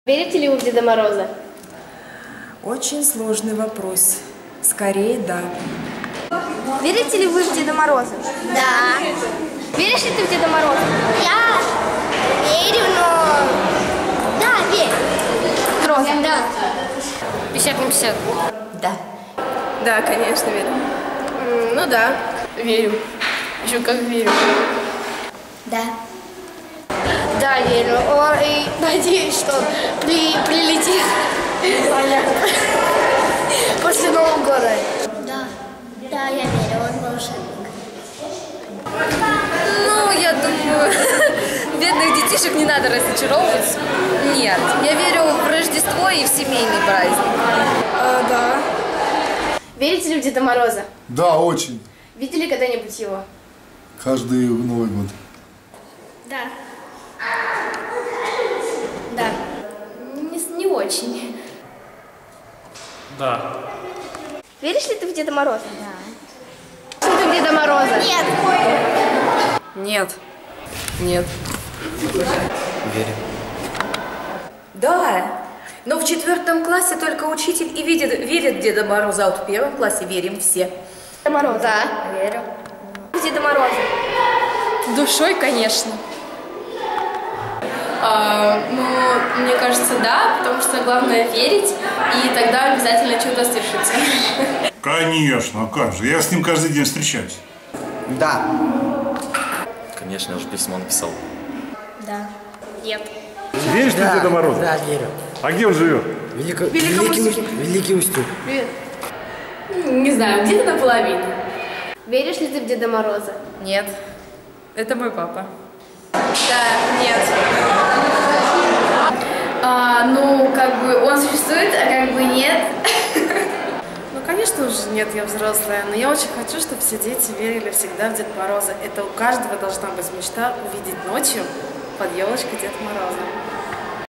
Верите ли вы в Деда Мороза? Очень сложный вопрос. Скорее, да. Верите ли вы в Деда Мороза? Да. Веришь ли ты в Деда Мороза? Я верю, но... Да, верю. Роза. Да. 50 на 50. Да. Да, конечно, верю. Ну да, верю. Еще как верю. Да. Да, верю. И надеюсь, что прилетит после Нового года. Да. Да, я верю, он волшебник. Ну, я думаю, бедных детишек не надо разочаровывать. Нет, я верю в Рождество и в семейный праздник. Да. Верите ли в Деда Мороза? Да, очень. Видели когда-нибудь его? Каждый Новый год. Да. Да. Не очень. Да. Веришь ли ты в Деда Мороза? Да. Что ты в Деда Мороза? Нет. Нет. Нет. Верим. Да, но в 4 классе только учитель и верит в Деда Мороза, а вот в 1 классе верим все. Деда Мороза? Да, верю. В Деда Мороза? Душой, конечно. Ну, мне кажется, да, потому что главное верить, и тогда обязательно чудо свершится. Конечно, а как же? Я с ним каждый день встречаюсь. Да. Конечно, я уже письмо написал. Да. Нет. Веришь ты в Деда Мороза? Да, верю. А где он живет? Великий Устюг. Привет. Не знаю, где-то наполовину. Веришь ли ты в Деда Мороза? Нет. Это мой папа. Да, нет. Ну, как бы он существует, а как бы нет. Ну, конечно уже нет, я взрослая, но я очень хочу, чтобы все дети верили всегда в Деда Мороза. Это у каждого должна быть мечта увидеть ночью под елочкой Деда Мороза.